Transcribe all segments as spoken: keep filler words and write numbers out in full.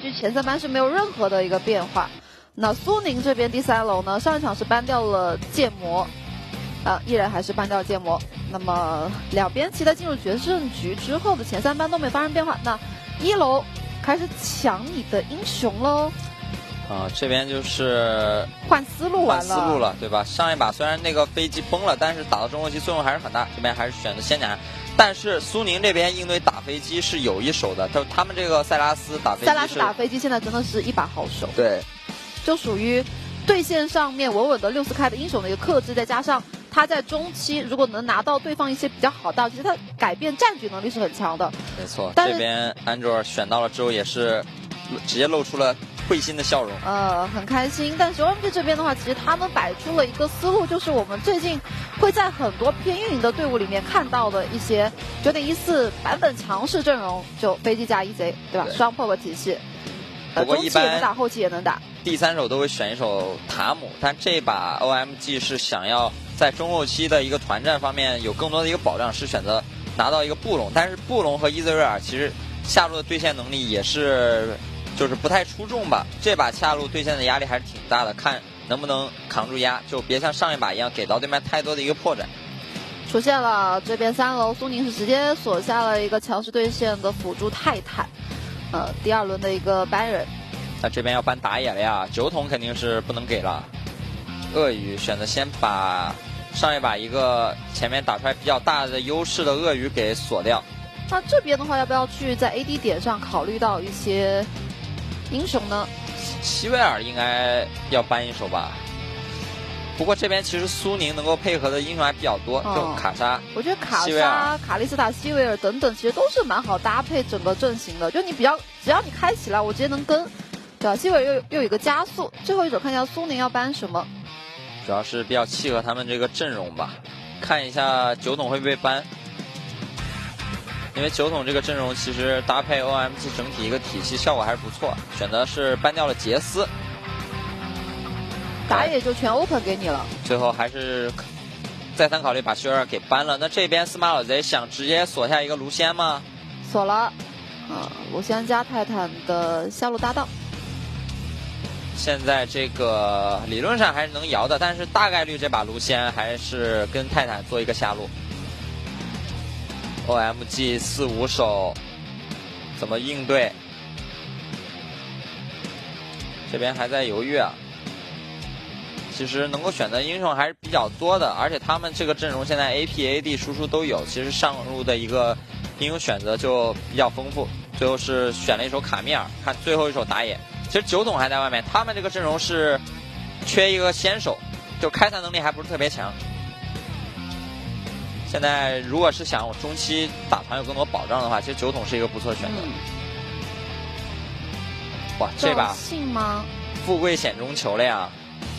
G 前三班是没有任何的一个变化。那苏宁这边第三楼呢，上一场是搬掉了剑魔，啊，依然还是搬掉了剑魔。那么两边期待进入决胜局之后的前三班都没发生变化。那一楼开始抢你的英雄喽。 啊，这边就是换思路完了， 换思路了，对吧？上一把虽然那个飞机崩了，但是打到中后期作用还是很大。这边还是选择先斩，但是苏宁这边应对打飞机是有一手的，他他们这个塞拉斯打飞机， 塞拉斯打飞机现在真的是一把好手， 对， 就属于对线上面稳稳的六四开的英雄的一个克制，再加上他在中期如果能拿到对方一些比较好的，其实他改变战局能力是很强的。 没错，这边安卓选到了之后也是直接露出了会心的笑容， 呃，很开心。但是 O M G 这边的话，其实他们摆出了一个思路，就是我们最近会在很多偏运营的队伍里面看到的一些九点一四版本强势阵容，就飞机加一贼，对吧？对双 P O P 体系，呃，中期也能打，后期也能打。 第三手都会选一手塔姆，但这把 O M G 是想要在中后期的一个团战方面有更多的一个保障，是选择拿到一个布隆，但是布隆和伊泽瑞尔其实下路的对线能力也是。就是不太出众吧，这把下路对线的压力还是挺大的，看能不能扛住压，就别像上一把一样给到对面太多的一个破绽。 出现了这边三楼，苏宁是直接锁下了一个强势对线的辅助泰坦，呃，第二轮的一个班人。 那这边要搬打野了呀，酒桶肯定是不能给了。鳄鱼选择先把上一把一个前面打出来比较大的优势的鳄鱼给锁掉。 那这边的话，要不要去在 A D 点上考虑到一些英雄呢？ 希维尔应该要搬一手吧。不过这边其实苏宁能够配合的英雄还比较多，哦、就卡莎。 我觉得卡莎、卡莉斯塔、希维尔等等，其实都是蛮好搭配整个阵型的。就你比较，只要你开起来，我直接能跟。对吧？希维尔又又有一个加速。最后一手看一下苏宁要搬什么？ 主要是比较契合他们这个阵容吧。看一下酒桶会不会搬。因为酒桶这个阵容其实搭配 O M G 整体一个体系效果还是不错，选择是搬掉了杰斯， 打野就全 open 给你了。 最后还是再三考虑把希维尔给搬了。那这边司马老贼想直接锁下一个卢仙吗？ 锁了，啊、呃，卢仙加泰坦的下路搭档。 现在这个理论上还是能摇的，但是大概率这把卢仙还是跟泰坦做一个下路。O M G 四五手怎么应对？这边还在犹豫啊。其实能够选择英雄还是比较多的，而且他们这个阵容现在 A P、A D 输出都有，其实上路的一个英雄选择就比较丰富。最后是选了一手卡米尔，看最后一手打野。其实酒桶还在外面，他们这个阵容是缺一个先手，就开团能力还不是特别强。现在如果是想中期打团有更多保障的话，其实酒桶是一个不错的选择。嗯、哇，这把信吗？ 富贵险中求了呀！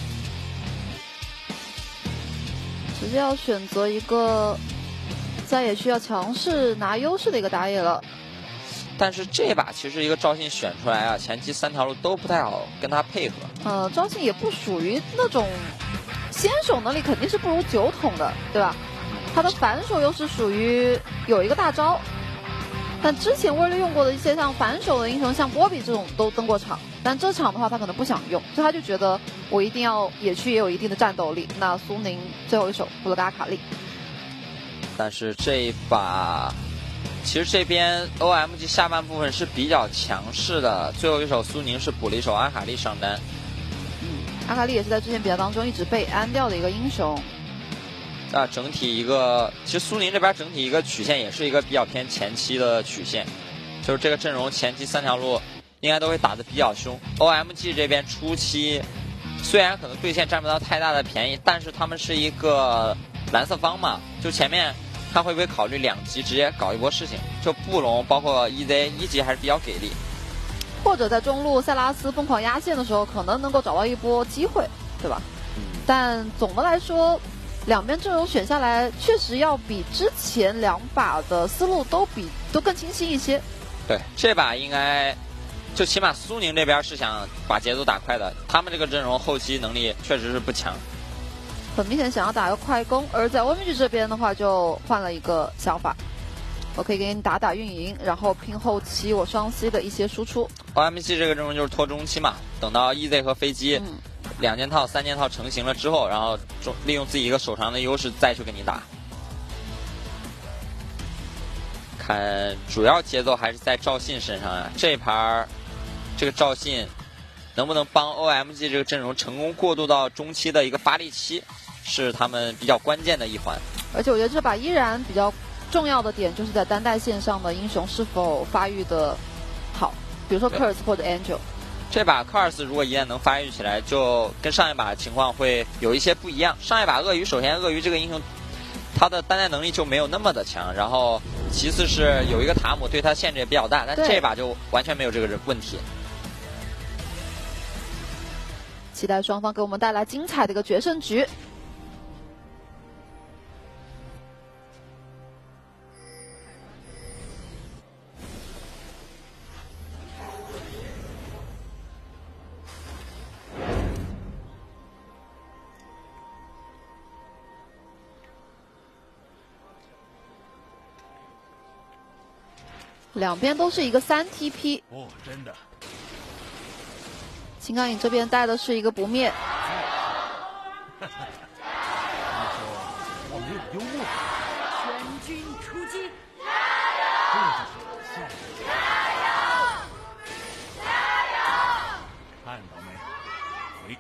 直接要选择一个在也需要强势拿优势的一个打野了。 但是这把其实一个赵信选出来啊，前期三条路都不太好跟他配合。 呃，赵信也不属于那种先手能力肯定是不如酒桶的，对吧？他的反手又是属于有一个大招，但之前威力用过的一些像反手的英雄，像波比这种都登过场，但这场的话他可能不想用，所以他就觉得我一定要野区也有一定的战斗力。那苏宁最后一手布勒嘎卡利， 但是这一把其实这边 O M G 下半部分是比较强势的，最后一手苏宁是补了一手阿卡丽上单。 嗯，阿卡丽也是在之前比赛当中一直被安掉的一个英雄。 啊，整体一个，其实苏宁这边整体一个曲线也是一个比较偏前期的曲线，就是这个阵容前期三条路应该都会打得比较凶。O M G 这边初期虽然可能对线占不到太大的便宜，但是他们是一个蓝色方嘛，就前面看会不会考虑两级直接搞一波事情，就布隆包括 E Z 一级还是比较给力， 或者在中路塞拉斯疯狂压线的时候，可能能够找到一波机会，对吧？嗯、但总的来说。两边阵容选下来，确实要比之前两把的思路都比都更清晰一些。 对，这把应该就起码苏宁这边是想把节奏打快的，他们这个阵容后期能力确实是不强， 很明显想要打个快攻。而在 O M G 这边的话，就换了一个想法，我可以给你打打运营，然后拼后期我双 C 的一些输出。 O M G 这个阵容就是拖中期嘛，等到 E Z 和飞机、 嗯、 两件套、三件套成型了之后，然后利用自己一个手长的优势再去跟你打。看主要节奏还是在赵信身上啊，这一盘这个赵信能不能帮 O M G 这个阵容成功过渡到中期的一个发力期，是他们比较关键的一环。 而且我觉得这把依然比较重要的点就是在单带线上的英雄是否发育的好，比如说 Curse 或者 Angel。 这把 Curse 如果一旦能发育起来，就跟上一把情况会有一些不一样。上一把鳄鱼，首先鳄鱼这个英雄他的单带能力就没有那么的强，然后其次是有一个塔姆对他限制也比较大，但这把就完全没有这个问题。 期待双方给我们带来精彩的一个决胜局。两边都是一个三 T P。 哦，真的。 青钢影这边带的是一个不灭。 你说我没有幽默。全军出击！加油！这就是加油！加油！看到没？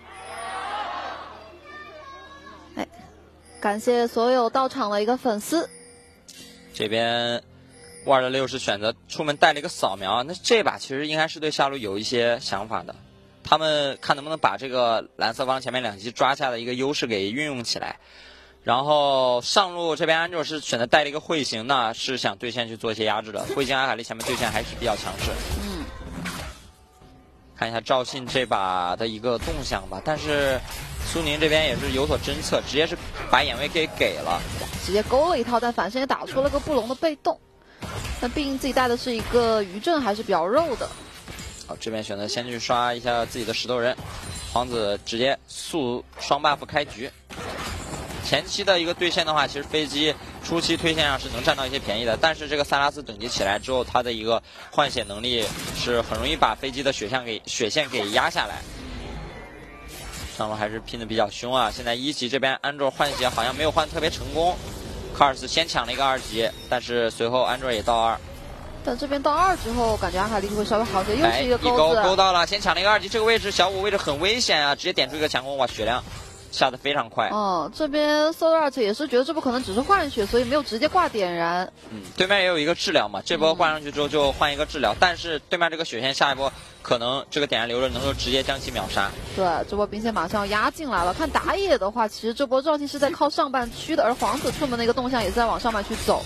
哎，感谢所有到场的一个粉丝。 这边。五二六六是选择出门带了一个扫描，那这把其实应该是对下路有一些想法的，他们看能不能把这个蓝色方前面两级抓下的一个优势给运用起来。然后上路这边安卓是选择带了一个彗星，那是想对线去做一些压制的。彗星阿卡丽前面对线还是比较强势。 嗯， 看一下赵信这把的一个动向吧，但是苏宁这边也是有所侦测，直接是把眼位给给了， 直接勾了一套，但反身也打出了个布隆的被动。但毕竟自己带的是一个余震，还是比较肉的。 好，这边选择先去刷一下自己的石头人，皇子直接速双 buff 开局。前期的一个对线的话，其实飞机初期推线上是能占到一些便宜的，但是这个萨拉斯等级起来之后，他的一个换血能力是很容易把飞机的血线给血线给压下来。上路还是拼的比较凶啊！现在一级这边安卓换血好像没有换特别成功。卡尔斯先抢了一个二级，但是随后安卓也到二。 但这边到二之后，感觉阿卡丽就会稍微好些，又是一个勾子， 勾勾到了，先抢了一个二级，这个位置小五位置很危险啊，直接点出一个强攻，哇，血量下的非常快。 哦，这边 Solar 也是觉得这波可能只是换血，所以没有直接挂点燃。 嗯，对面也有一个治疗嘛，这波换上去之后就换一个治疗，嗯、但是对面这个血线下一波可能这个点燃留着能够直接将其秒杀。 对，这波兵线马上要压进来了。看打野的话，其实这波赵信是在靠上半区的，而皇子出门的一个动向也在往上半区走。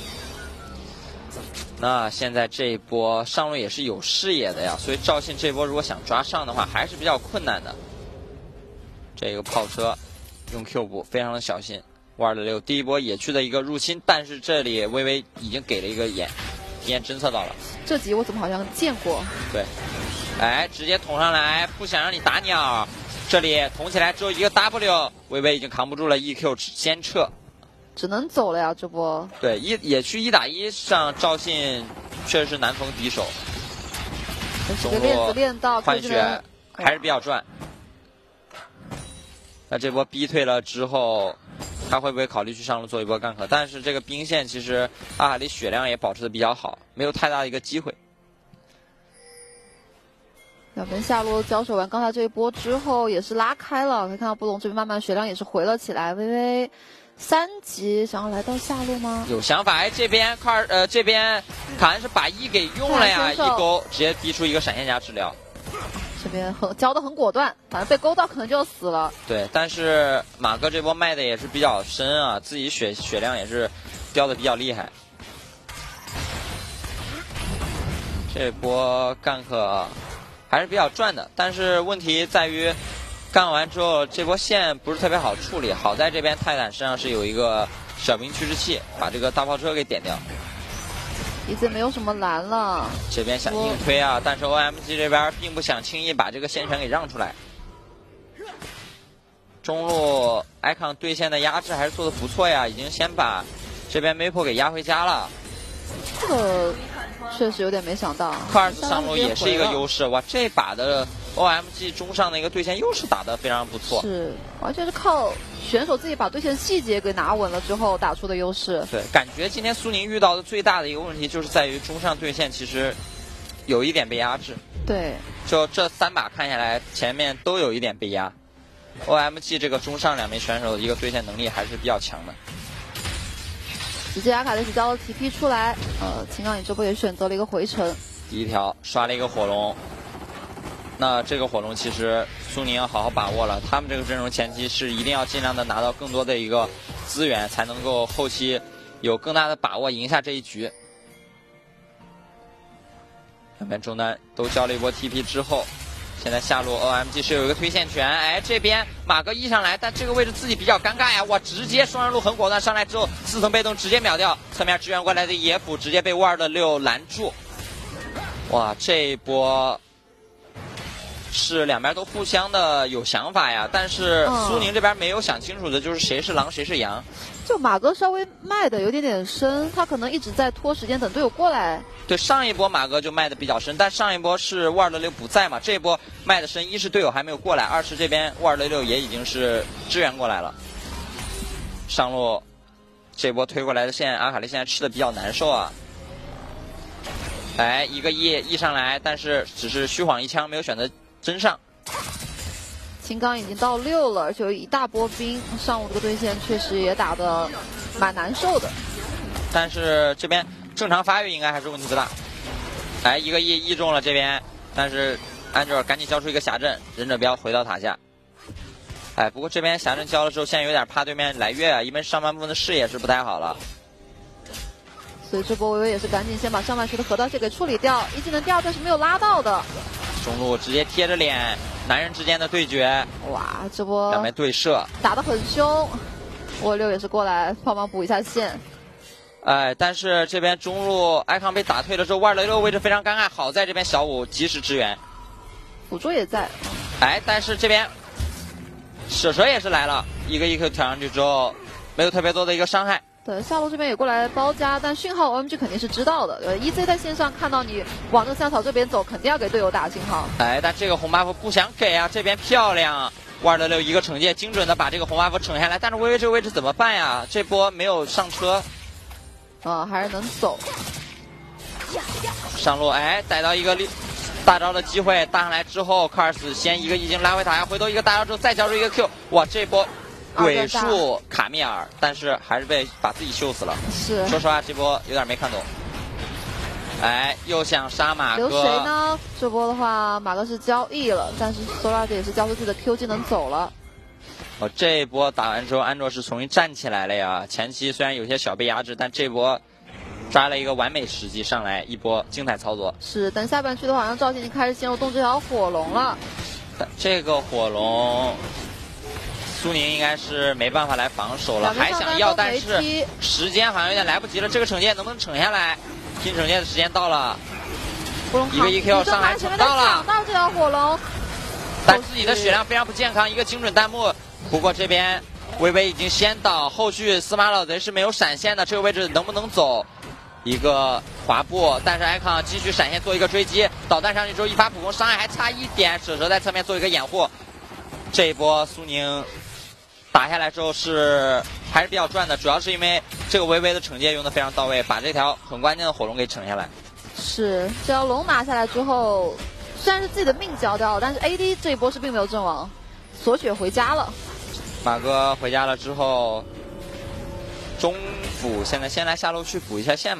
那现在这一波上路也是有视野的呀，所以赵信这波如果想抓上的话，还是比较困难的。这个炮车用 Q 补非常的小心。五二六六第一波野区的一个入侵，但是这里微微已经给了一个眼，眼侦测到了。 这集我怎么好像见过？ 对，哎，直接捅上来，不想让你打鸟。这里捅起来之后一个 W， 微微已经扛不住了 ，E Q 先撤。 只能走了呀，这波。 对，一野区一打一上赵信确实是难逢敌手。 这个链子练到换血还是比较赚。那这波逼退了之后，他会不会考虑去上路做一波干咳？但是这个兵线其实阿卡丽血量也保持的比较好，没有太大的一个机会。 两边下路交手完刚才这一波之后，也是拉开了，可以看到布隆这边慢慢血量也是回了起来，微微。三级想要来到下路吗？ 有想法，哎，这边卡尔呃这边卡恩是把 E 给用了呀，一勾直接逼出一个闪现加治疗。 这边很交的很果断，反正被勾到可能就要死了。 对，但是马哥这波卖的也是比较深啊，自己血血量也是掉的比较厉害。这波 gank 还是比较赚的，但是问题在于。干完之后，这波线不是特别好处理。好在这边泰坦身上是有一个小兵驱逐器，把这个大炮车给点掉。 已经没有什么蓝了。 这边想硬推啊，但是 O M G 这边并不想轻易把这个线权给让出来。中路 icon 对线的压制还是做的不错呀，已经先把这边 Maple 给压回家了。 这个确实有点没想到。 科尔斯上路也是一个优势，哇，这把的 O M G 中上的一个对线优势打得非常不错， 是完全是靠选手自己把对线细节给拿稳了之后打出的优势。 对，感觉今天苏宁遇到的最大的一个问题就是在于中上对线其实有一点被压制。 对， 就这三把看下来，前面都有一点被压。O M G 这个中上两名选手的一个对线能力还是比较强的。 直接阿卡丽斯交了 T P 出来，呃，秦刚颖这波也选择了一个回城。 第一条刷了一个火龙，那这个火龙其实苏宁要好好把握了，他们这个阵容前期是一定要尽量的拿到更多的一个资源，才能够后期有更大的把握赢下这一局。两边中单都交了一波 T P 之后，现在下路 O M G 是有一个推线权，哎，这边马哥一上来，但这个位置自己比较尴尬呀，哇，直接双人路很果断，上来之后四层被动直接秒掉，侧面支援过来的野辅直接被沃尔的六拦住，哇，这一波是两边都互相的有想法呀，但是苏宁这边没有想清楚的就是谁是狼谁是羊。 就马哥稍微迈的有点点深，他可能一直在拖时间等队友过来。 对，上一波马哥就迈的比较深，但上一波是沃尔的六不在嘛，这一波迈的深，一是队友还没有过来，二是这边沃尔的六也已经是支援过来了。上路这波推过来的线，阿卡丽现在吃的比较难受啊。哎，一个 E E 上来，但是只是虚晃一枪，没有选择真上。 秦刚已经到六了，而且有一大波兵，上路这个对线确实也打得蛮难受的。 但是这边正常发育应该还是问题不大。哎，一个 E 一中了这边，但是安卓赶紧交出一个霞阵，忍者镖回到塔下。哎，不过这边霞阵交了之后，现在有点怕对面来越啊，因为上半部分的视野是不太好了。 所以这波维维也是赶紧先把上半区的河道线给处理掉，一技能第二段是没有拉到的。 中路直接贴着脸，男人之间的对决， 哇，这波两边对射打得很凶，沃六也是过来帮忙补一下线。 哎，但是这边中路艾康被打退了之后，万雷六位置非常尴尬，好在这边小五及时支援， 辅助也在。 哎，但是这边舍蛇也是来了，一个 E Q 挑上去之后，没有特别多的一个伤害。 对，下路这边也过来包夹，但讯号 O M G 肯定是知道的。呃 ，E Z 在线上看到你往这个三草这边走，肯定要给队友打信号。 哎，但这个红 buff 不想给啊，这边漂亮，万德六一个惩戒，精准的把这个红 buff 惩下来。但是微微这个位置怎么办呀？这波没有上车， 啊、呃，还是能走。 上路，哎，逮到一个大招的机会，大上来之后，科尔斯先一个已经拉回塔下，回头一个大招之后再交出一个 Q， 哇，这波。鬼术卡密尔，但是还是被把自己秀死了。 是， 说实话，这波有点没看懂。哎，又想杀马哥， 留谁呢？这波的话，马哥是交易了，但是 Solar 也是交出自己的 Q 技能走了。 哦，这一波打完之后，安卓是重新站起来了呀。前期虽然有些小被压制，但这波抓了一个完美时机上来一波精彩操作。 是，但下半区的话，让赵信已经开始陷入动这条火龙了。 但这个火龙。苏宁应该是没办法来防守了，还想要，但是时间好像有点来不及了。这个惩戒能不能惩下来？拼惩戒的时间到了，一个 E Q 上来惩到了， 到这条火龙， 但自己的血量非常不健康，一个精准弹幕。不过这边微微已经先倒，后续司马老贼是没有闪现的，这个位置能不能走？一个滑步，但是艾康继续闪现做一个追击，导弹上去之后一发普攻，伤害还差一点，舍蛇在侧面做一个掩护。这一波苏宁。打下来之后是还是比较赚的，主要是因为这个微微的惩戒用的非常到位，把这条很关键的火龙给惩下来。 是，这条龙拿下来之后，虽然是自己的命交掉了，但是 A D 这一波是并没有阵亡，锁血回家了。 马哥回家了之后，中辅现在先来下路去补一下线。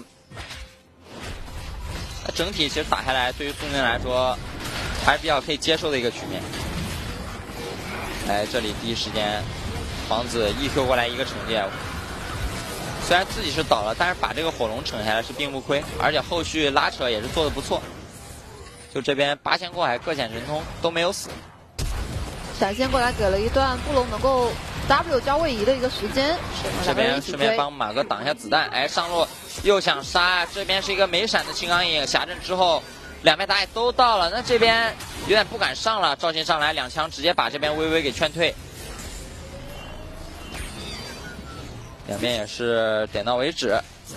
整体其实打下来，对于苏宁来说还是比较可以接受的一个局面。哎，这里第一时间。皇子 E Q 过来一个惩戒，虽然自己是倒了，但是把这个火龙惩下来是并不亏，而且后续拉扯也是做的不错。就这边八仙过海各显神通都没有死， 闪现过来给了一段布隆能够 W 交位移的一个时间。 这边顺便帮马哥挡一下子弹，哎，上路又想杀，这边是一个没闪的青钢影，霞阵之后两边打野都到了，那这边有点不敢上了，赵信上来两枪直接把这边微微给劝退。两边也是点到为止，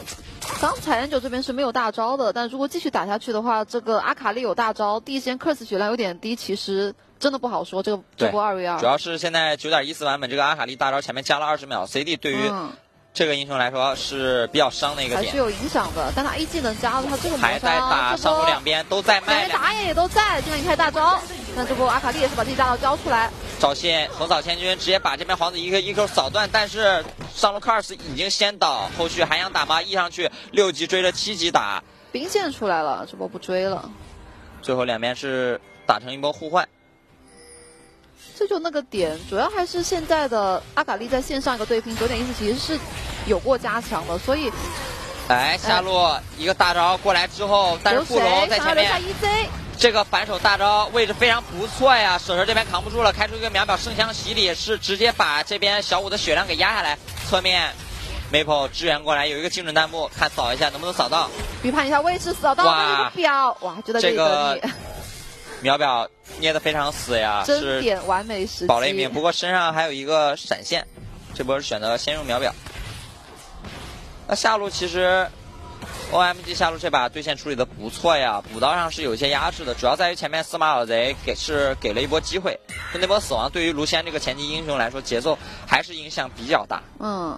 刚才研九这边是没有大招的，但如果继续打下去的话，这个阿卡丽有大招，第一时间 curse 血量有点低，其实真的不好说。这个这波二 v 二， 主要是现在九点一四版本这个阿卡丽大招前面加了二十秒 ，C D 对于这个英雄来说是比较伤的一个点， 还是有影响的。但他 A 技能加了，他这个还在打，上路两边都在卖， 两边打野也都在，现在一开大招，那这波阿卡丽也是把自己大招交出来。 赵信横扫千军，直接把这边皇子一个一 Q 扫断，但是上路 Cars 已经先倒，后续还想打吗？ E 上去六级追着七级打， 兵线出来了，这波不追了。 最后两边是打成一波互换。 这就那个点，主要还是现在的阿卡丽在线上一个对拼九点一四其实是有过加强的，所以， 哎，下路一个大招过来之后，但是布隆在前面。这个反手大招位置非常不错呀，舍舍这边扛不住了，开出一个秒秒圣枪洗礼，是直接把这边小五的血量给压下来。侧面 Maple 支援过来，有一个精准弹幕，看扫一下能不能扫到。 预判一下位置，扫到那个表，哇，就在这里得你。 秒表捏得非常死呀， 真点完美时机， 保了一命。不过身上还有一个闪现，这波是选择先用秒表。那下路其实。O M G 下路这把对线处理的不错呀，补刀上是有一些压制的，主要在于前面司马老贼给是给了一波机会，就那波死亡对于卢锡安这个前期英雄来说，节奏还是影响比较大。 嗯，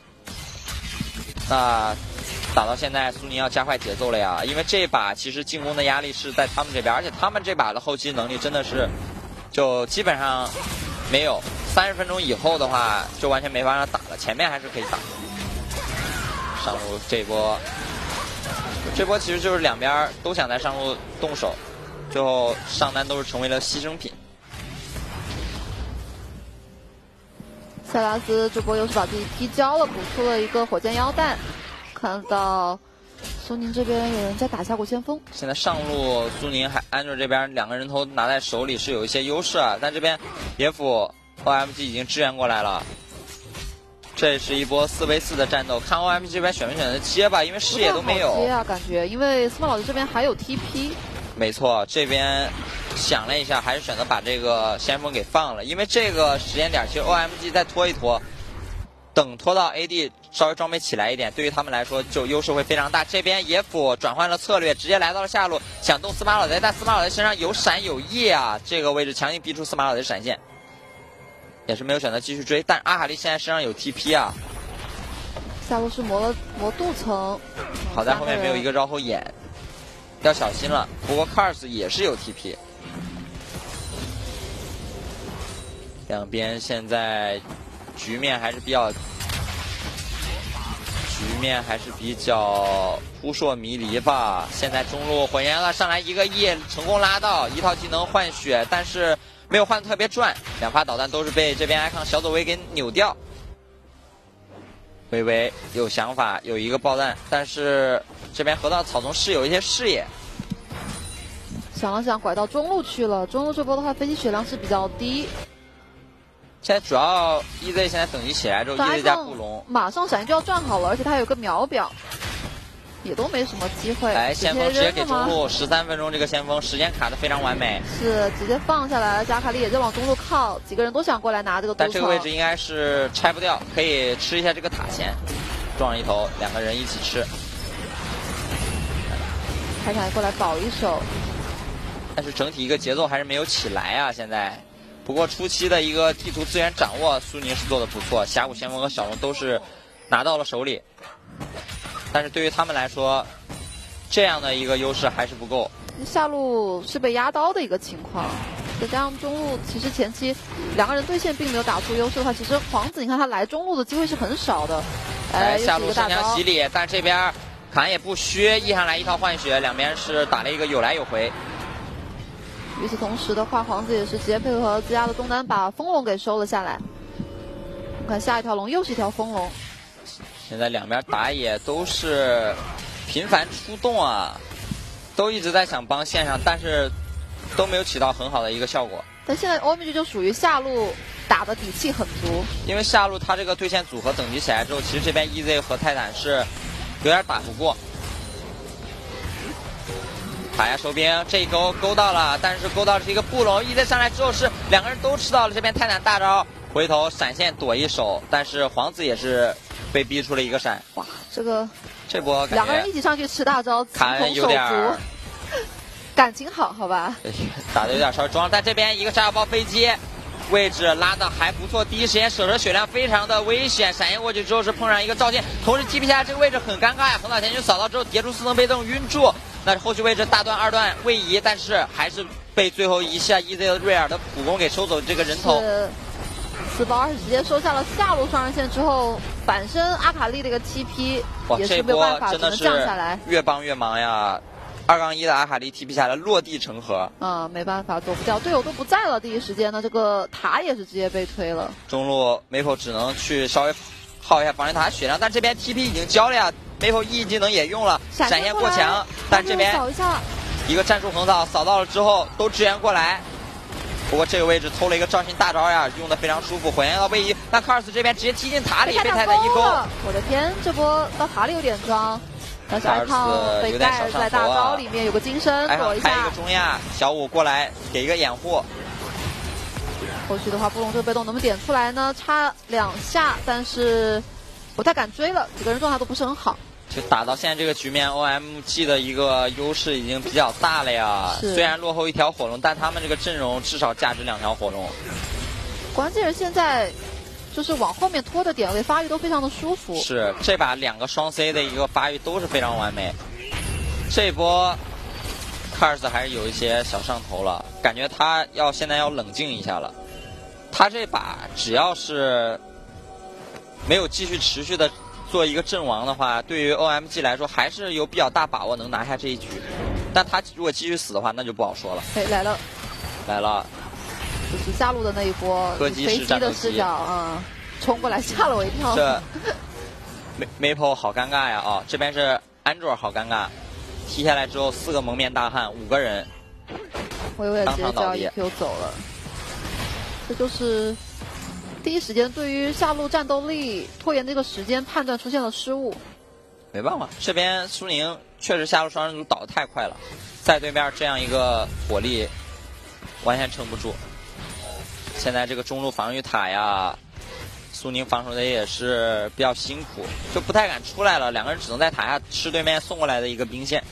那打到现在，苏宁要加快节奏了呀，因为这把其实进攻的压力是在他们这边，而且他们这把的后期能力真的是就基本上没有，三十分钟以后的话就完全没法打了，前面还是可以打。上路这一波。这波其实就是两边都想在上路动手，最后上单都是成为了牺牲品。 塞拉斯这波又是把自己踢焦了，补出了一个火箭腰弹。看到苏宁这边有人在打下古先锋。 现在上路苏宁还安卓这边两个人头拿在手里是有一些优势啊，但这边野辅 O M G 已经支援过来了。这是一波四 v 四的战斗，看 O M G 这边选没选择接吧，因为视野都没有。 接啊，感觉因为司马老师这边还有 T P。 没错，这边想了一下，还是选择把这个先锋给放了，因为这个时间点其实 O M G 再拖一拖，等拖到 A D 稍微装备起来一点，对于他们来说就优势会非常大。这边野辅转换了策略，直接来到了下路，想动司马老贼，但司马老贼身上有闪有 E 啊，这个位置强行逼出司马老贼闪现。也是没有选择继续追，但阿卡丽现在身上有 T P 啊。 下路是磨了磨镀层， 好在后面没有一个绕后眼，要小心了。不过 Cars 也是有 T P。两边现在局面还是比较，局面还是比较扑朔迷离吧。现在中路火焰了，上来一个 E 成功拉到一套技能换血，但是。没有换的特别转，两发导弹都是被这边 icon 小走位给扭掉。微微有想法，有一个爆弹，但是这边河道草丛是有一些视野。 想了想，拐到中路去了。中路这波的话，飞机血量是比较低。 现在主要 E Z 现在等级起来之后 ，E Z 加布隆马上闪现就要转好了，而且他有个秒表。也都没什么机会。 来，先锋直接给中路十三分钟，这个先锋时间卡的非常完美。 是直接放下来，加卡利也在往中路靠，几个人都想过来拿这个。 但这个位置应该是拆不掉，可以吃一下这个塔先，撞一头，两个人一起吃。 泰坦过来保一手， 但是整体一个节奏还是没有起来啊，现在。不过初期的一个地图资源掌握，苏宁是做的不错，峡谷先锋和小龙都是拿到了手里。但是对于他们来说，这样的一个优势还是不够。 下路是被压刀的一个情况，再加上中路其实前期两个人对线并没有打出优势的话，其实皇子你看他来中路的机会是很少的。 哎，下路圣枪洗礼，但这边砍也不虚，一上来一套换血，两边是打了一个有来有回。 与此同时的话，皇子也是直接配合自家的中单把风龙给收了下来。我看下一条龙又是一条风龙。 现在两边打野都是频繁出动啊，都一直在想帮线上，但是都没有起到很好的一个效果。 但现在 O M G 就属于下路打的底气很足， 因为下路他这个对线组合等级起来之后，其实这边 E Z 和泰坦是有点打不过。塔下收兵，这一勾勾到了，但是勾到的是一个布隆 ，E Z 上来之后是两个人都吃到了这边泰坦大招，回头闪现躲一手，但是皇子也是被逼出了一个闪。 哇，这个这波两个人一起上去吃大招，情卡恩同手有点足，感情好，好吧？ 打的有点稍微装，但这边一个炸药包飞机。位置拉的还不错，第一时间舍舍血量非常的危险，闪现过去之后是碰上一个赵健，同时 T P 下来这个位置很尴尬呀，横扫前去扫到之后叠出四层被动晕住，那后续位置大段二段位移，但是还是被最后一下 E Z 的瑞尔的普攻给收走这个人头。 四包二是直接收下了下路双人线之后，反身阿卡丽的一个 T P 也是没有办法，只能降下来。 越帮越忙呀！二杠一的阿卡丽 T P 下来落地成盒， 嗯，没办法躲不掉，队友都不在了，第一时间呢，这个塔也是直接被推了。 中路 Maple 只能去稍微耗一下防御塔血量，但这边 T P 已经交了呀 ，Maple E 技能也用了，闪现过墙，但这边扫一下， 一个战术横扫扫到了之后都支援过来，不过这个位置偷了一个赵信大招呀，用的非常舒服，火焰到位移，那卡尔斯这边直接踢进塔里，被泰坦一勾， 我的天，这波到塔里有点装。但是艾烫被盖在大招里面，有个金身躲一下。 还有一个中亚，小五过来给一个掩护。 后续的话，布隆这个被动能不能点出来呢？差两下，但是不太敢追了，几个人状态都不是很好。 就打到现在这个局面 ，O M G 的一个优势已经比较大了呀。虽然落后一条火龙，但他们这个阵容至少价值两条火龙。 关键是现在。就是往后面拖的点位发育都非常的舒服。 是，这把两个双 C 的一个发育都是非常完美。这一波 Cars 还是有一些小上头了，感觉他要现在要冷静一下了。他这把只要是没有继续持续的做一个阵亡的话，对于 O M G 来说还是有比较大把握能拿下这一局。但他如果继续死的话，那就不好说了。 哎，来了， 来了。 就是下路的那一波飞机的视角啊、嗯，冲过来吓了我一跳。 这 Maple 好尴尬呀！啊，这边是安卓好尴尬，踢下来之后四个蒙面大汉，五个人， 我以为直接就要 E Q 走了。这就是第一时间对于下路战斗力拖延这个时间判断出现了失误。 没办法，这边苏宁确实下路双人组倒得太快了，在对面这样一个火力完全撑不住。现在这个中路防御塔呀，苏宁防守的也是比较辛苦，就不太敢出来了。两个人只能在塔下吃对面送过来的一个兵线。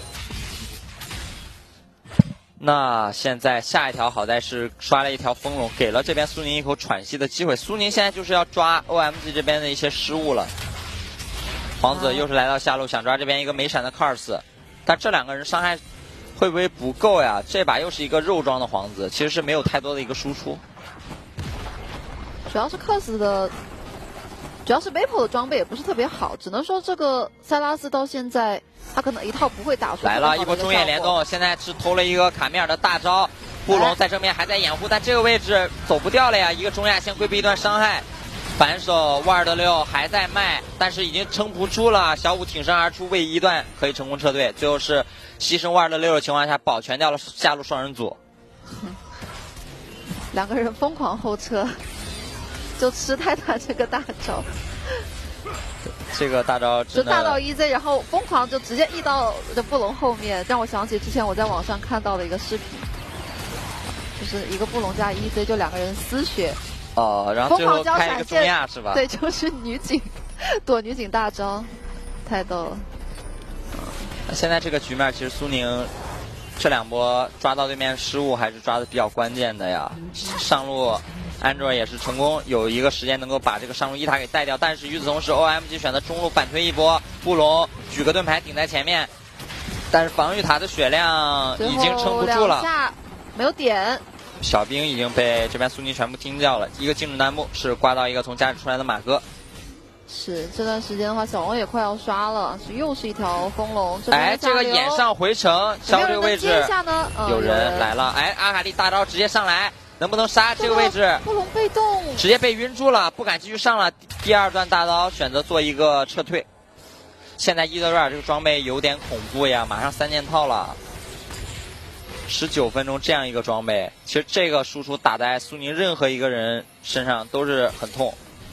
那现在下一条好在是刷了一条风龙，给了这边苏宁一口喘息的机会。苏宁现在就是要抓 O M G 这边的一些失误了。皇子又是来到下路，想抓这边一个没闪的 Cars， 但这两个人伤害会不会不够呀？这把又是一个肉装的皇子，其实是没有太多的一个输出。 主要是 Cars 的，主要是 Maple 的装备也不是特别好，只能说这个塞拉斯到现在他可能一套不会打出来了一波中野联动，现在是偷了一个卡米尔的大招，布隆在正面还在掩护，但这个位置走不掉了呀！一个中亚先规避一段伤害，反手万尔德六还在卖，但是已经撑不住了。小五挺身而出，位移一段可以成功撤退，最后是牺牲万尔德六的情况下保全掉了下路双人组。 两个人疯狂后撤，就吃泰坦这个大招。 这个大招真的就大到 E Z， 然后疯狂就直接 E 到这布隆后面，让我想起之前我在网上看到的一个视频，就是一个布隆加 E Z 就两个人撕血。 哦，然后最后开一个中亚是吧？ 对，就是女警躲女警大招，太逗了。 那现在这个局面，其实苏宁这两波抓到对面失误还是抓的比较关键的呀。上路安卓也是成功有一个时间能够把这个上路一塔给带掉，但是与此同时 O M G 选择中路反推一波，布隆举个盾牌顶在前面，但是防御塔的血量已经撑不住了， 下没有点。 小兵已经被这边苏宁全部听掉了，一个精准弹幕是刮到一个从家里出来的马哥。 是这段时间的话，小龙也快要刷了，是又是一条风龙。这哎，这个眼上回城，小这个位置呢、嗯、 有人来了，哎，阿卡丽大招直接上来，能不能杀？这个位置布隆被动， 直接被晕住了，不敢继续上了。第二段大招选择做一个撤退。现在伊德瑞尔这个装备有点恐怖呀，马上三件套了。十九分钟这样一个装备，其实这个输出打在苏宁任何一个人身上都是很痛。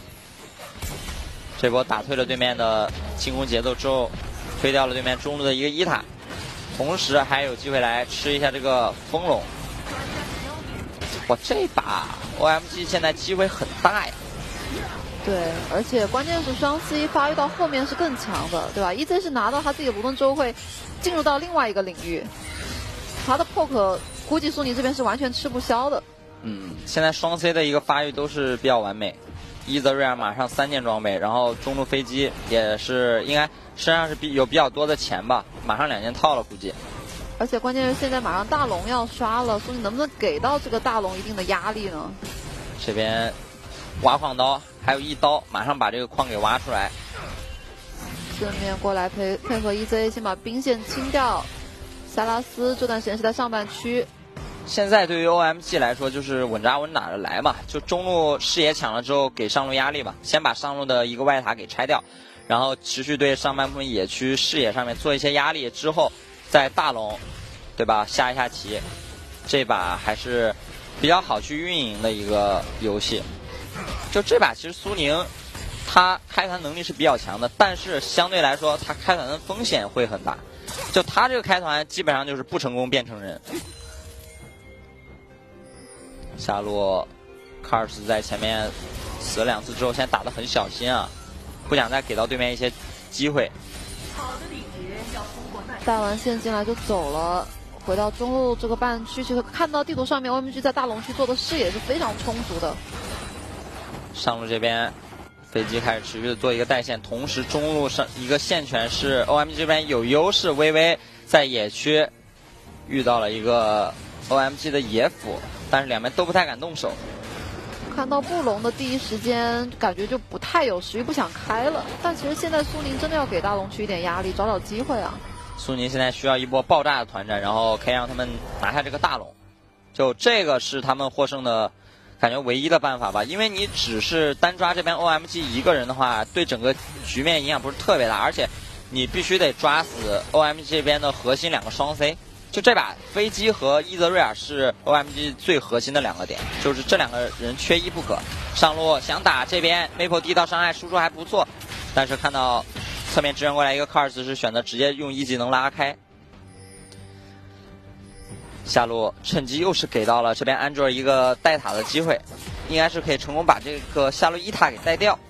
这波打退了对面的进攻节奏之后，推掉了对面中路的一个伊塔，同时还有机会来吃一下这个风龙。哇，这把 O M G 现在机会很大呀！ 对，而且关键是双 C 发育到后面是更强的，对吧 ？E Z 是拿到他自己的卢顿之后会进入到另外一个领域，他的 poke 估计苏宁这边是完全吃不消的。 嗯，现在双 C 的一个发育都是比较完美。伊泽瑞尔马上三件装备，然后中路飞机也是应该身上是比有比较多的钱吧，马上两件套了估计。 而且关键是现在马上大龙要刷了，苏宁能不能给到这个大龙一定的压力呢？ 这边挖矿刀还有一刀，马上把这个矿给挖出来。 正面过来配配合 E Z， 先把兵线清掉。塞拉斯这段时间是在上半区。 现在对于 O M G 来说，就是稳扎稳打的来嘛，就中路视野抢了之后，给上路压力吧，先把上路的一个外塔给拆掉，然后持续对上半部分野区视野上面做一些压力，之后再大龙，对吧？下一下棋，这把还是比较好去运营的一个游戏。就这把其实苏宁，他开团能力是比较强的，但是相对来说，他开团的风险会很大。就他这个开团基本上就是不成功变成人。下路卡尔斯在前面死了两次之后，现在打得很小心啊，不想再给到对面一些机会。 带完线进来就走了，回到中路这个半区，其实看到地图上面 O M G 在大龙区做的视野是非常充足的。 上路这边飞机开始持续的做一个带线，同时中路上一个线权是 O M G 这边有优势，微微在野区遇到了一个 O M G 的野辅，但是两边都不太敢动手。 看到布隆的第一时间，感觉就不太有食欲，不想开了。但其实现在苏宁真的要给大龙区一点压力，找找机会啊。 苏宁现在需要一波爆炸的团战，然后可以让他们拿下这个大龙，就这个是他们获胜的感觉唯一的办法吧。因为你只是单抓这边 O M G 一个人的话，对整个局面影响不是特别大，而且你必须得抓死 O M G 这边的核心两个双 C。就这把飞机和伊泽瑞尔是 O M G 最核心的两个点，就是这两个人缺一不可。上路想打这边 Maple 第一道伤害输出还不错，但是看到侧面支援过来一个卡尔斯是选择直接用一技能拉开。下路趁机又是给到了这边安卓一个带塔的机会，应该是可以成功把这个下路一塔给带掉。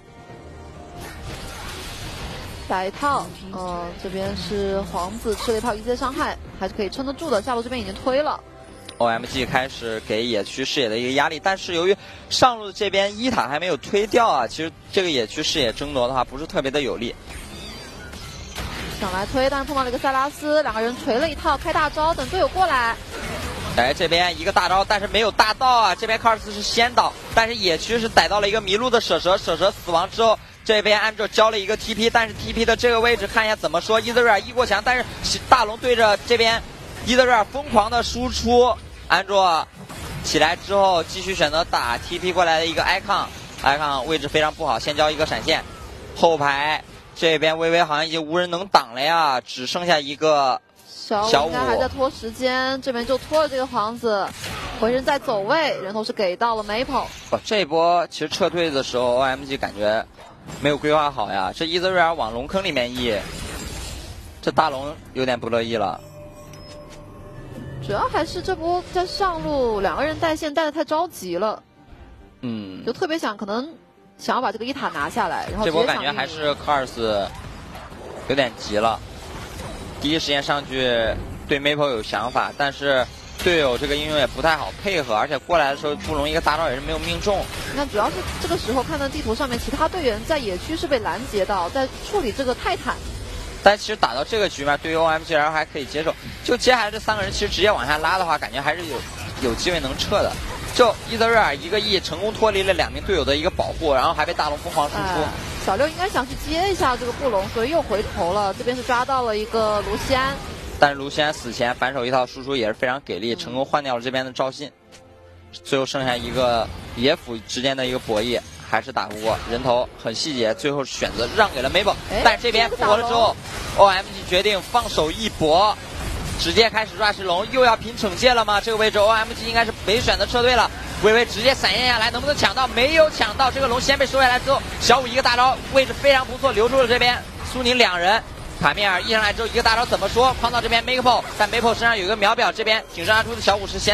打一套，呃，这边是皇子吃了一套一阶伤害，还是可以撑得住的。下路这边已经推了 ，O M G 开始给野区视野的一个压力，但是由于上路这边一塔还没有推掉啊，其实这个野区视野争夺的话不是特别的有利。 想来推，但是碰到了一个塞拉斯，两个人锤了一套，开大招，等队友过来。 哎，这边一个大招，但是没有大到啊，这边卡尔斯是先倒，但是野区是逮到了一个迷路的舍蛇，舍蛇死亡之后。这边安卓交了一个 T P， 但是 T P 的这个位置看一下怎么说。伊泽瑞尔一过墙，但是大龙对着这边伊泽瑞尔疯狂的输出，安卓起来之后继续选择打 T P 过来的一个 icon，icon 位置非常不好，先交一个闪现。后排这边微微好像已经无人能挡了呀，只剩下一个小五， 小五应该还在拖时间，这边就拖了这个皇子，回人在走位，人头是给到了 Maple。 不，这一波其实撤退的时候 O M G 感觉没有规划好呀，这伊泽瑞尔往龙坑里面移，这大龙有点不乐意了。 主要还是这波在上路两个人带线带的太着急了， 嗯， 就特别想可能想要把这个一塔拿下来，然后这波感觉还是卡尔斯有点急了，第一时间上去对 Maple 有想法，但是队友这个应用也不太好配合，而且过来的时候布隆一个大招也是没有命中。 那主要是这个时候看到地图上面其他队员在野区是被拦截到，在处理这个泰坦。 但其实打到这个局面，对于 O M G 来说还可以接受。就接下来这三个人，其实直接往下拉的话，感觉还是有有机会能撤的。就伊泽瑞尔一个 E 成功脱离了两名队友的一个保护，然后还被大龙疯狂输出。 哎、小六应该想去接一下这个布隆，所以又回头了。这边是抓到了一个卢锡安。 但是卢锡安死前反手一套输出也是非常给力，成功换掉了这边的赵信，最后剩下一个野辅之间的一个博弈，还是打不过，人头很细节，最后选择让给了 Maple， 但这边复活了之后 ，O M G 决定放手一搏，直接开始 rush 龙，又要拼惩戒了吗？这个位置 O M G 应该是没选择撤退了，微微直接闪现下来，能不能抢到？没有抢到，这个龙先被收下来之后，小五一个大招，位置非常不错，留住了这边苏宁两人。卡米尔一上来之后，一个大招怎么说？框到这边 Maple， 但 Maple 身上有一个秒表，这边挺身而出的小五是先倒，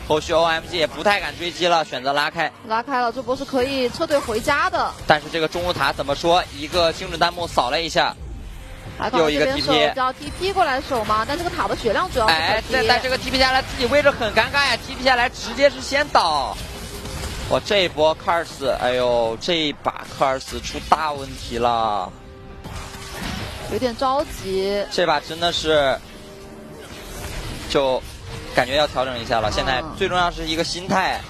后续 O M G 也不太敢追击了，选择拉开。 拉开了，这波是可以撤退回家的。 但是这个中路塔怎么说？一个精准弹幕扫了一下，又一个 T P， 叫 T P 过来守吗？但这个塔的血量主要是哎，但但这个 T P 下来自己位置很尴尬呀 ，T P 下来直接是先倒。哇，这一波科尔斯，哎呦，这一把科尔斯出大问题了， 有点着急。 这把真的是，就感觉要调整一下了。嗯、现在最重要是一个心态。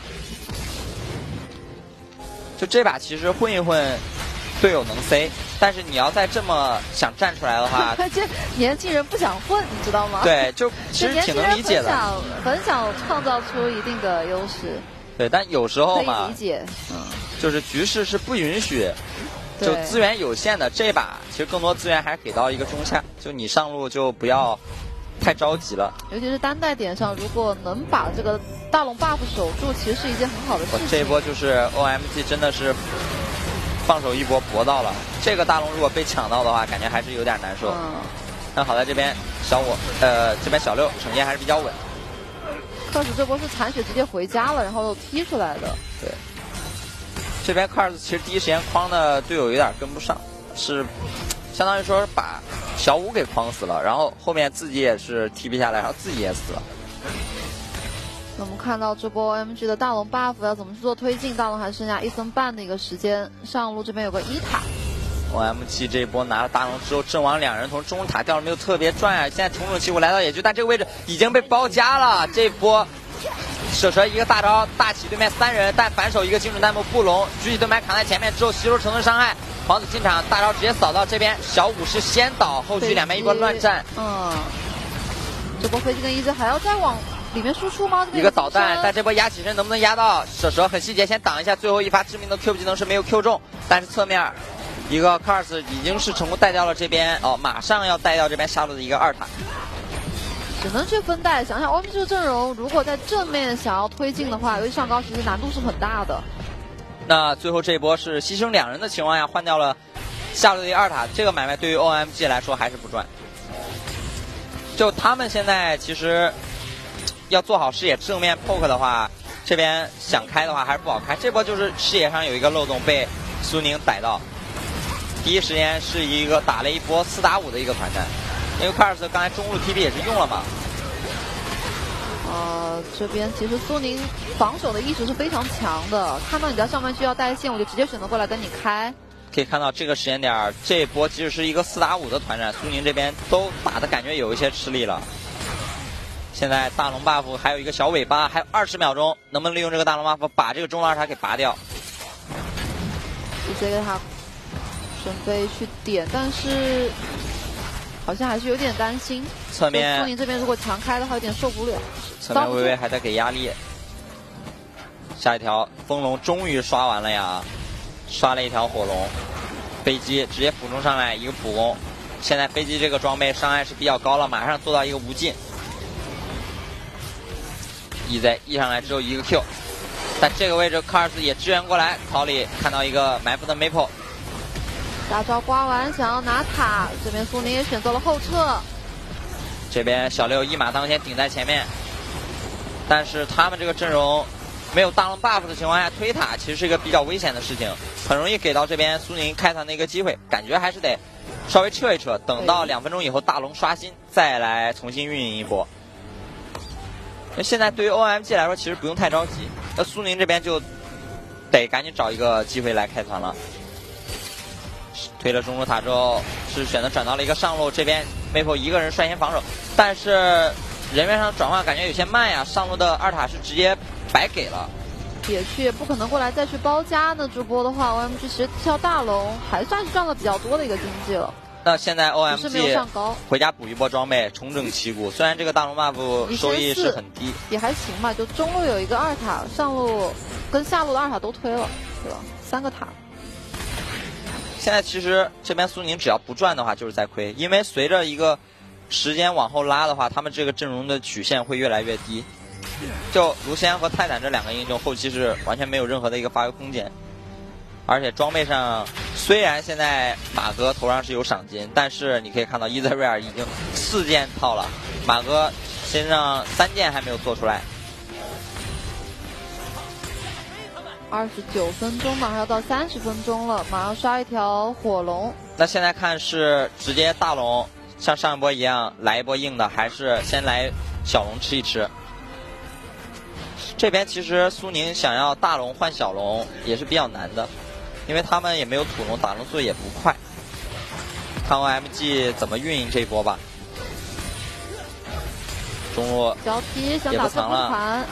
就这把其实混一混，队友能 C， 但是你要再这么想站出来的话， 这年轻人不想混，你知道吗？ 对，就其实挺能理解的。 很想很想创造出一定的优势。 对，但有时候嘛， 可以理解，嗯， 就是局势是不允许，就资源有限的。这把其实更多资源还是给到一个中下，就你上路就不要太着急了。 尤其是单带点上，如果能把这个大龙 buff 守住，其实是一件很好的事情。 这一波就是 O M G 真的是放手一搏搏到了，这个大龙如果被抢到的话，感觉还是有点难受。 嗯， 但好在这边小我呃这边小六惩戒还是比较稳。 克斯这波是残血直接回家了，然后又踢出来的。 对，这边科尔斯其实第一时间框的队友有点跟不上，是相当于说把小五给框死了，然后后面自己也是 T P 下来，然后自己也死了。 我们看到这波 O M G 的大龙 buff 要怎么去做推进？大龙还剩下一分半的一个时间，上路这边有个一塔。 O M G 这一波拿了大龙之后，阵亡两人从中路塔掉了没有特别赚啊！现在同种起舞来到野区，但这个位置已经被包夹了。这波蛇蛇一个大招大起对面三人，但反手一个精准弹幕布隆举起盾牌扛在前面之后吸收成吨伤害。皇子进场，大招直接扫到这边，小五是先倒，后续两边一波乱战。 嗯，这波飞机跟一只还要再往里面输出吗？ 一个导弹，但这波压起身能不能压到？蛇蛇很细节，先挡一下，最后一发致命的 Q 技能是没有 Q 中，但是侧面。一个 Cars 已经是成功带掉了这边哦，马上要带掉这边下路的一个二塔， 只能去分带。想想 O M G 这个阵容，如果在正面想要推进的话，由于上高其实难度是很大的。 那最后这一波是牺牲两人的情况下换掉了下路的一个二塔，这个买卖对于 O M G 来说还是不赚。就他们现在其实要做好视野，正面 poke 的话，这边想开的话还是不好开。这波就是视野上有一个漏洞被苏宁逮到。第一时间是一个打了一波四打五的一个团战，因为科尔斯刚才中路 T P 也是用了嘛。 呃，这边其实苏宁防守的意识是非常强的，看到你在上半区要带线，我就直接选择过来跟你开。 可以看到这个时间点，这一波即使是一个四打五的团战，苏宁这边都打的感觉有一些吃力了。现在大龙 buff 还有一个小尾巴，还有二十秒钟，能不能利用这个大龙 buff 把这个中路二塔给拔掉？ 直接给他。准备去点，但是好像还是有点担心。 侧面苏宁这边如果强开的话，有点受不了。 侧面微微还在给压力。下一条风龙终于刷完了呀，刷了一条火龙，飞机直接俯冲上来一个普攻。现在飞机这个装备伤害是比较高了，马上做到一个无尽。E 在 E 上来之后一个 Q， 但这个位置科尔斯也支援过来，草里看到一个埋伏的 Maple。 大招刮完，想要拿塔，这边苏宁也选择了后撤。 这边小六一马当先顶在前面，但是他们这个阵容没有大龙 buff 的情况下推塔，其实是一个比较危险的事情，很容易给到这边苏宁开团的一个机会。感觉还是得稍微撤一撤，等到两分钟以后大龙刷新，再来重新运营一波。那现在对于 O M G 来说，其实不用太着急，那苏宁这边就得赶紧找一个机会来开团了。推了中路塔之后，是选择转到了一个上路，这边 Maple 一个人率先防守，但是人员上转换感觉有些慢呀，上路的二塔是直接白给了。 野区也不可能过来再去包夹呢，这波的话 O M G 其实跳大龙还算是赚了比较多的一个经济了。 那现在 O M G 是没有上高， 回家补一波装备，重整旗鼓。虽然这个大龙 buff 收益是很低， 也还行吧。就中路有一个二塔，上路跟下路的二塔都推了，对吧？三个塔。 现在其实这边苏宁只要不赚的话，就是在亏，因为随着一个时间往后拉的话，他们这个阵容的曲线会越来越低。就卢锡安和泰坦这两个英雄后期是完全没有任何的一个发挥空间，而且装备上虽然现在马哥头上是有赏金，但是你可以看到伊泽瑞尔已经四件套了，马哥身上三件还没有做出来。 二十九分钟，马上要到三十分钟了，马上刷一条火龙。 那现在看是直接大龙，像上一波一样来一波硬的，还是先来小龙吃一吃？这边其实苏宁想要大龙换小龙也是比较难的，因为他们也没有土龙，打龙速度也不快。看 O M G 怎么运营这一波吧。中路交替想打这波团，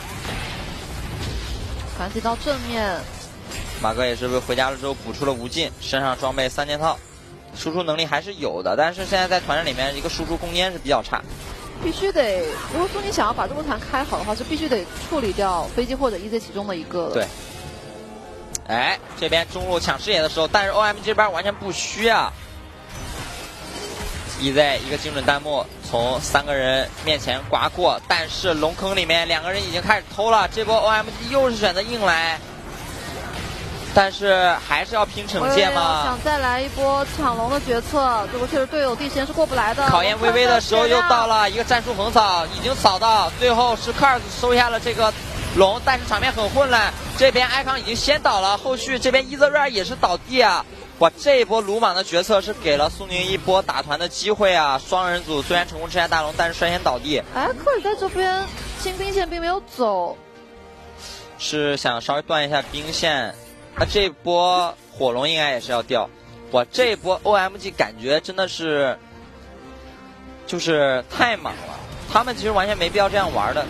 传递到正面。 马哥也是回家了之后补出了无尽，身上装备三件套，输出能力还是有的，但是现在在团战里面一个输出空间是比较差。 必须得，如果苏宁想要把这波团开好的话，是必须得处理掉飞机或者 E Z 其中的一个的。 对。哎，这边中路抢视野的时候，但是 O M G 这边完全不虚啊。E Z 一个精准弹幕从三个人面前刮过，但是龙坑里面两个人已经开始偷了，这波 O M G 又是选择硬来，但是还是要拼惩戒嘛。 想再来一波抢龙的决策，这波确实队友第一时间是过不来的。 考验微微的时候又到了，一个战术横扫已经扫到，最后是 Cars 收下了这个龙，但是场面很混乱。这边艾康已经先倒了，后续这边 Ezreal 也是倒地啊。哇，这一波鲁莽的决策是给了苏宁一波打团的机会啊！双人组虽然成功吃下大龙，但是率先倒地。 哎，克尔在这边清兵线并没有走， 是想稍微断一下兵线。那这一波火龙应该也是要掉。哇，这一波 O M G 感觉真的是就是太莽了，他们其实完全没必要这样玩的。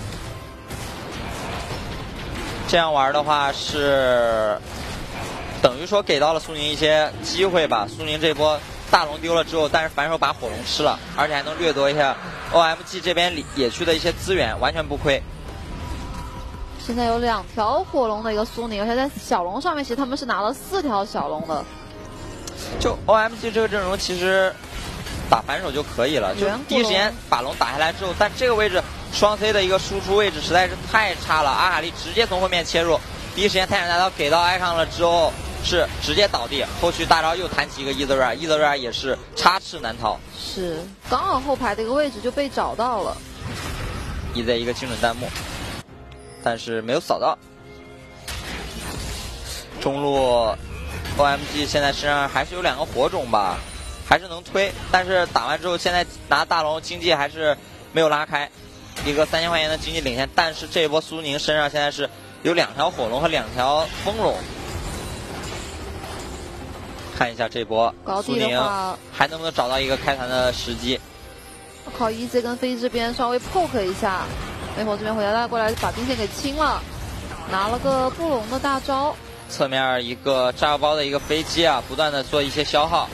这样玩的话是等于说给到了苏宁一些机会吧。苏宁这波大龙丢了之后，但是反手把火龙吃了，而且还能掠夺一下 O M G 这边野区的一些资源，完全不亏。 现在有两条火龙的一个苏宁，而且在小龙上面，其实他们是拿了四条小龙的。 就 O M G 这个阵容其实打反手就可以了，就第一时间把龙打下来之后，但这个位置双 C 的一个输出位置实在是太差了，阿卡丽直接从后面切入，第一时间泰坦大刀给到艾康了之后是直接倒地，后续大招又弹起一个 Ezreal，Ezreal 也是插翅难逃， 是刚好后排的一个位置就被找到了。 E Z 一个精准弹幕，但是没有扫到。中路 O M G 现在身上还是有两个火种吧，还是能推，但是打完之后现在拿大龙经济还是没有拉开，一个三千块钱的经济领先，但是这一波苏宁身上现在是有两条火龙和两条风龙。看一下这波苏宁还能不能找到一个开团的时机。 靠 E Z 跟飞机这边稍微 poke 一下，美火这边回来过来把兵线给清了，拿了个布隆的大招。 侧面一个炸药包的一个飞机啊，不断的做一些消耗。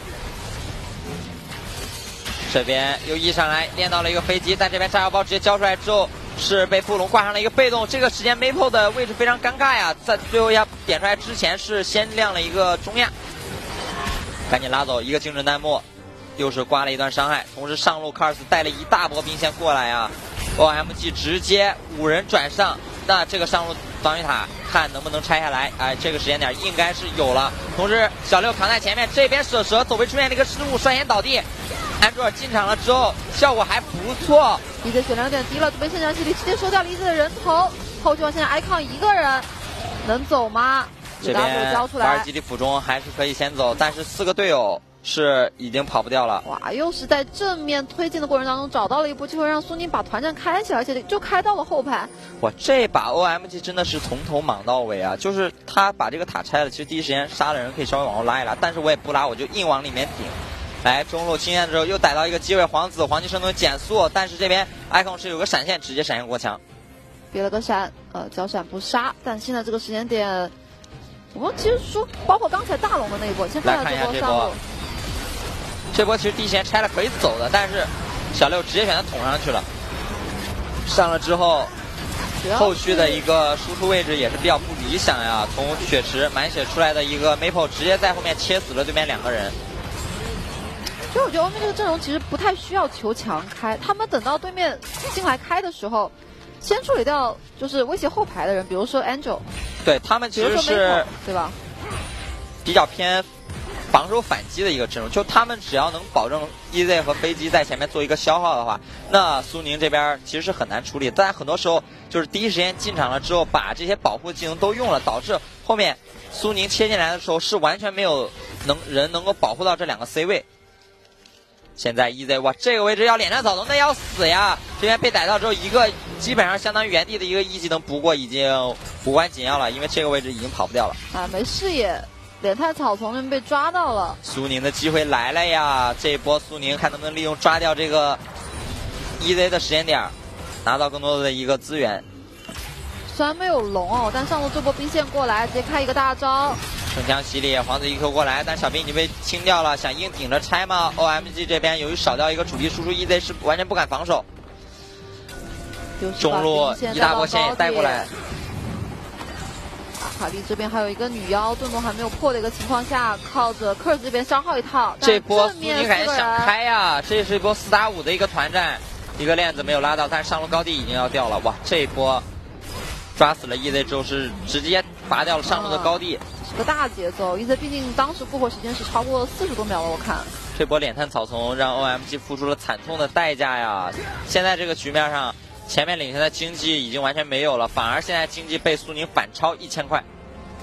这边又一上来练到了一个飞机，但这边炸药包直接交出来之后，是被布隆挂上了一个被动。这个时间 Maple 的位置非常尴尬呀，在最后要点出来之前是先亮了一个中亚，赶紧拉走一个精准弹幕，又是刮了一段伤害。同时上路 Cars 带了一大波兵线过来啊 ，O M G 直接五人转上，那这个上路防御塔看能不能拆下来。哎，这个时间点应该是有了。同时小六扛在前面，这边舍蛇走位出现了一个失误，率先倒地。安卓尔进场了之后，效果还不错。 E Z血量有点低了，这边现场系里直接收掉了 E Z 的人头。后续现在 icon 一个人能走吗？ 这边瓦尔基里府中还是可以先走，但是四个队友是已经跑不掉了。 哇，又是在正面推进的过程当中找到了一波机会，让苏宁把团战开起来，而且就开到了后排。 哇，这把 O M G 真的是从头莽到尾啊！就是他把这个塔拆了，其实第一时间杀的人可以稍微往后拉一拉，但是我也不拉，我就硬往里面顶。来中路清线之后又逮到一个机会，皇子黄金圣盾减速，但是这边 icon 是有个闪现，直接闪现过墙， 别了个闪，呃，交闪不杀。但现在这个时间点，我们其实说，包括刚才大龙的那一波，先看一下这波上路。 这波其实第一时间拆了可以走的，但是小六直接选择捅上去了。上了之后，后续的一个输出位置也是比较不理想呀。从血池满血出来的一个 Maple 直接在后面切死了对面两个人。 所以我觉得欧面这个阵容其实不太需要求强开，他们等到对面进来开的时候，先处理掉就是威胁后排的人，比如说 Angel， 对他们其实是对吧？ 比较偏防守反击的一个阵容，就他们只要能保证 E Z 和飞机在前面做一个消耗的话，那苏宁这边其实是很难处理。但很多时候就是第一时间进场了之后，把这些保护技能都用了，导致后面苏宁切进来的时候是完全没有能人能够保护到这两个 C 位。现在 E Z 哇，这个位置要连战草丛，那要死呀！这边被逮到之后，一个基本上相当于原地的一个一技能，不过已经无关紧要了，因为这个位置已经跑不掉了。 啊，没视野。连太草丛那边被抓到了， 苏宁的机会来了呀！这一波苏宁看能不能利用抓掉这个 E Z 的时间点，拿到更多的一个资源。 虽然没有龙哦，但上路这波兵线过来，直接开一个大招。 圣枪洗礼，皇子一 Q 过来，但小兵已经被清掉了，想硬顶着拆吗 ？O M G 这边由于少掉一个主力输出 ，E Z 是完全不敢防守。中路一大波线也带过来。 卡莉这边还有一个女妖，盾龙还没有破的一个情况下，靠着克尔这边消耗一套。 这波苏宁感觉想开呀，这是一波四打五的一个团战，一个链子没有拉到，但是上路高地已经要掉了。哇，这一波抓死了 E Z 之后是直接拔掉了上路的高地， 嗯、是个大节奏。E Z 毕竟当时复活时间是超过四十多秒了，我看。 这波敛探草丛让 O M G 付出了惨痛的代价呀！现在这个局面上。前面领先的经济已经完全没有了，反而现在经济被苏宁反超一千块。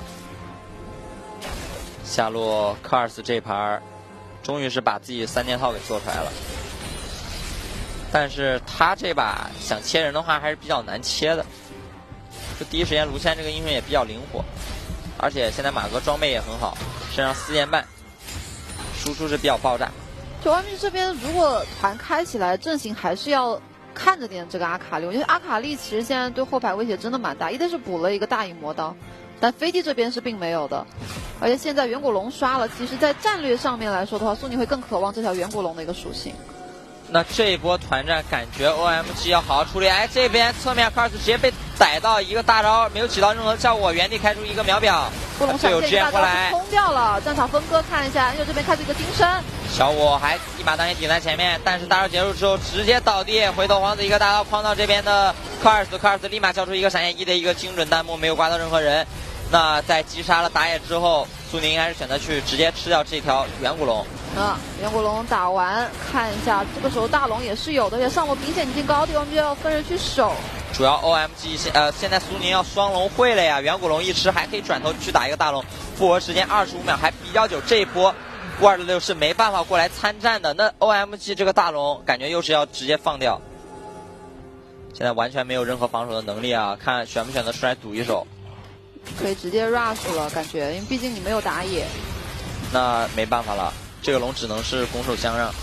下路 Cars 这盘终于是把自己三件套给做出来了，但是他这把想切人的话还是比较难切的。就第一时间卢茜这个英雄也比较灵活，而且现在马哥装备也很好，身上四件半，输出是比较爆炸。 就外面这边如果团开起来，阵型还是要。看着点这个阿卡丽，我觉得阿卡丽其实现在对后排威胁真的蛮大，一定是补了一个大影魔刀，但飞机这边是并没有的，而且现在远古龙刷了，其实在战略上面来说的话，苏宁会更渴望这条远古龙的一个属性。 那这一波团战感觉 O M G 要好好处理，哎，这边侧面 Cars 直接被逮到一个大招，没有起到任何效果，原地开出一个秒表，队友支援过来， 冲掉了，战场分割看一下，因为这边开出一个金身。 小五还一把当先顶在前面，但是大招结束之后直接倒地，回头皇子一个大刀框到这边的科尔斯，科尔斯立马交出一个闪现一的一个精准弹幕，没有刮到任何人。那在击杀了打野之后，苏宁还是选择去直接吃掉这条远古龙。 啊，远古龙打完，看一下这个时候大龙也是有的，而且上路兵线已经高地，我们就要分人去守。主要 O M G 现呃现在苏宁要双龙会了呀，远古龙一吃还可以转头去打一个大龙，复活时间二十五秒还比较久，这一波。沃尔的六是没办法过来参战的，那 O M G 这个大龙感觉又是要直接放掉，现在完全没有任何防守的能力啊！看选不选择出来赌一手， 可以直接 rush 了，感觉，因为毕竟你没有打野。 那没办法了，这个龙只能是拱手相让。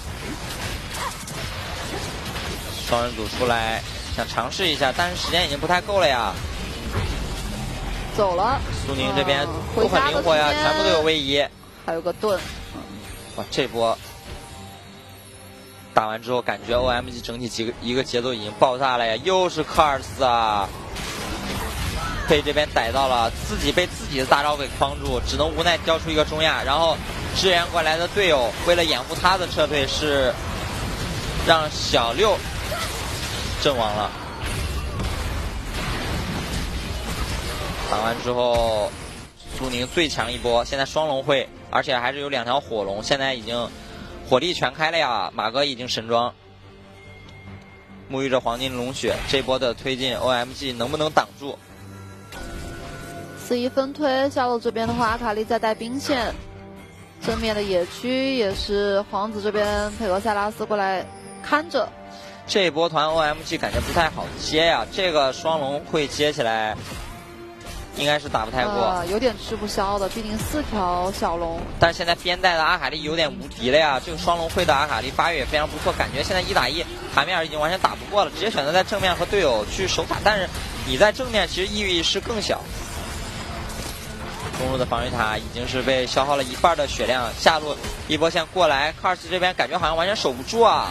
双人组出来想尝试一下，但是时间已经不太够了呀。 走了。 苏宁这边都很灵活呀，全部都有位移， 还有个盾。 哇，这波打完之后，感觉 O M G 整体几个一个节奏已经爆炸了呀！又是科尔斯啊，被这边逮到了，自己被自己的大招给框住，只能无奈交出一个中亚，然后支援过来的队友为了掩护他的撤退，是让小六阵亡了。打完之后，苏宁最强一波，现在双龙会。而且还是有两条火龙，现在已经火力全开了呀！马哥已经神装，沐浴着黄金龙血，这波的推进 O M G 能不能挡住？ 四一分推，下路这边的话，阿卡丽在带兵线，正面的野区也是皇子这边配合塞拉斯过来看着。 这波团 O M G 感觉不太好接呀，这个双龙会接起来。应该是打不太过、 呃，有点吃不消的，毕竟四条小龙。 但是现在边带的阿卡丽有点无敌了呀，这个双龙会的阿卡丽发育也非常不错，感觉现在一打一塔面已经完全打不过了，直接选择在正面和队友去守塔，但是你在正面其实意义是更小。中路的防御塔已经是被消耗了一半的血量，下路一波线过来 ，Cars 这边感觉好像完全守不住啊！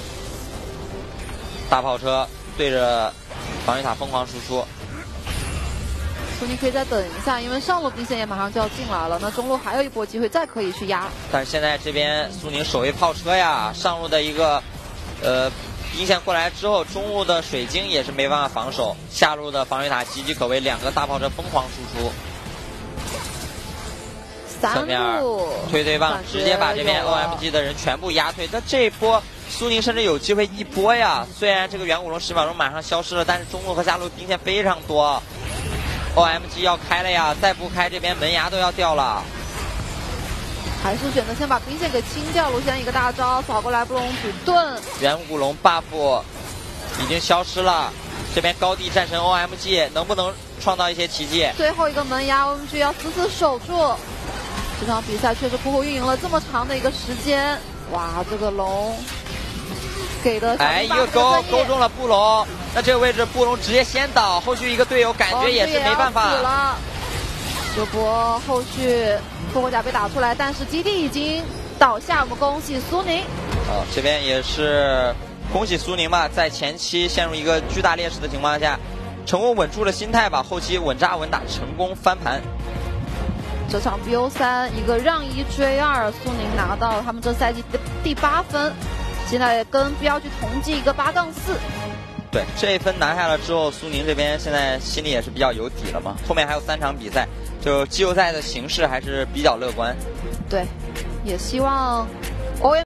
大炮车对着防御塔疯狂输出。 苏宁可以再等一下，因为上路兵线也马上就要进来了，那中路还有一波机会，再可以去压。 但是现在这边苏宁守卫炮车呀，上路的一个呃兵线过来之后，中路的水晶也是没办法防守，下路的防御塔岌岌可危，两个大炮车疯狂输出。 三路推推棒直接把这边 O M G 的人全部压退。那这一波苏宁甚至有机会一波呀！虽然这个远古龙十秒钟马上消失了，但是中路和下路兵线非常多。O M G 要开了呀，再不开这边门牙都要掉了。 还是选择先把兵线给清掉。卢仙一个大招扫过来，布隆举盾。 远古龙 buff 已经消失了，这边高地战神 O M G 能不能创造一些奇迹？ 最后一个门牙 O M G 要死死守住。这场比赛确实苦苦运营了这么长的一个时间，哇，这个龙给的哎，一个勾勾中了布隆，那这个位置布隆直接先倒，后续一个队友感觉也是没办法。 了。这波后续复活甲被打出来，但是基地已经倒下，我们恭喜苏宁。 哦，这边也是恭喜苏宁吧，在前期陷入一个巨大劣势的情况下，成功稳住了心态吧，后期稳扎稳打，成功翻盘。 这场 B O 三一个让一追二，苏宁拿到了他们这赛季的第八分，现在跟 B L G 同计一个八杠四。 对，这一分拿下了之后，苏宁这边现在心里也是比较有底了嘛。后面还有三场比赛，就季后赛的形势还是比较乐观。 对，也希望 O M